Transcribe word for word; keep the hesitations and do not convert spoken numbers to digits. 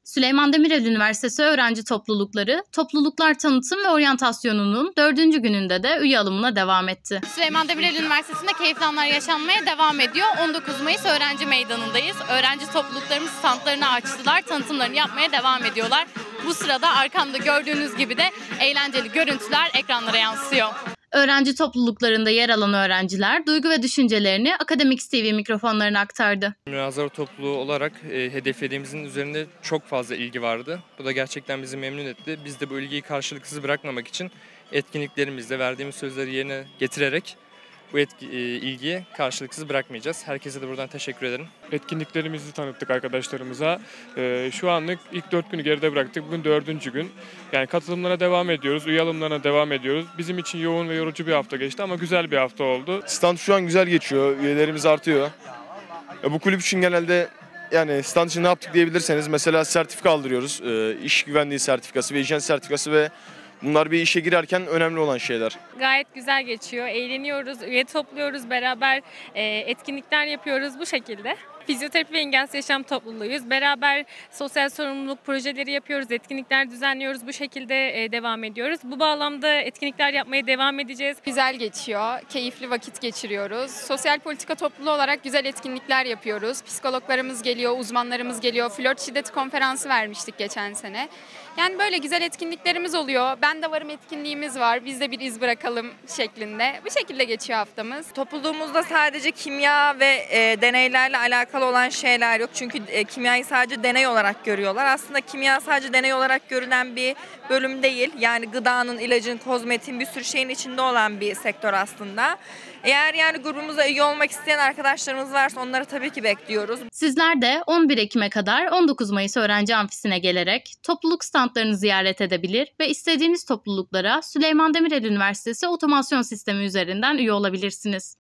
Süleyman Demirel Üniversitesi öğrenci toplulukları, topluluklar tanıtım ve oryantasyonunun dördüncü gününde de üye alımına devam etti. Süleyman Demirel Üniversitesi'nde keyifli anlar yaşanmaya devam ediyor. on dokuz Mayıs Öğrenci Meydanı'ndayız. Öğrenci topluluklarımız standlarını açtılar, tanıtımlarını yapmaya devam ediyorlar. Bu sırada arkamda gördüğünüz gibi de eğlenceli görüntüler ekranlara yansıyor. Öğrenci topluluklarında yer alan öğrenciler duygu ve düşüncelerini Akademik T V mikrofonlarına aktardı. Münazara topluluğu olarak e, hedeflediğimizin üzerinde çok fazla ilgi vardı. Bu da gerçekten bizi memnun etti. Biz de bu ilgiyi karşılıksız bırakmamak için etkinliklerimizde verdiğimiz sözleri yerine getirerek bu etki, e, ilgiyi karşılıksız bırakmayacağız. Herkese de buradan teşekkür ederim. Etkinliklerimizi tanıttık arkadaşlarımıza. Ee, şu anlık ilk dört günü geride bıraktık. Bugün dördüncü gün. Yani katılımlara devam ediyoruz, üye alımlarına devam ediyoruz. Bizim için yoğun ve yorucu bir hafta geçti ama güzel bir hafta oldu. Stand şu an güzel geçiyor, üyelerimiz artıyor. Ya bu kulüp için genelde yani stand için ne yaptık diyebilirseniz mesela sertifika aldırıyoruz. Ee, iş güvenliği sertifikası ve hijyen sertifikası ve bunlar bir işe girerken önemli olan şeyler. Gayet güzel geçiyor. Eğleniyoruz, üye topluyoruz, beraber e, etkinlikler yapıyoruz bu şekilde. Fizyoterapi ve engelsiz yaşam topluluğuyuz. Beraber sosyal sorumluluk projeleri yapıyoruz, etkinlikler düzenliyoruz. Bu şekilde e, devam ediyoruz. Bu bağlamda etkinlikler yapmaya devam edeceğiz. Güzel geçiyor, keyifli vakit geçiriyoruz. Sosyal politika topluluğu olarak güzel etkinlikler yapıyoruz. Psikologlarımız geliyor, uzmanlarımız geliyor. Flört şiddeti konferansı vermiştik geçen sene. Yani böyle güzel etkinliklerimiz oluyor. Ben de varım etkinliğimiz var. Biz de bir iz bırakalım şeklinde. Bu şekilde geçiyor haftamız. Topluluğumuzda sadece kimya ve e, deneylerle alakalı olan şeyler yok. Çünkü e, kimyayı sadece deney olarak görüyorlar. Aslında kimya sadece deney olarak görülen bir bölüm değil. Yani gıdanın, ilacın, kozmetiğin bir sürü şeyin içinde olan bir sektör aslında. Eğer yani grubumuza üye olmak isteyen arkadaşlarımız varsa onları tabii ki bekliyoruz. Sizler de on bir Ekim'e kadar on dokuz Mayıs Öğrenci Amfisi'ne gelerek topluluk standlarını ziyaret edebilir ve istediğiniz topluluklara Süleyman Demirel Üniversitesi Otomasyon Sistemi üzerinden üye olabilirsiniz.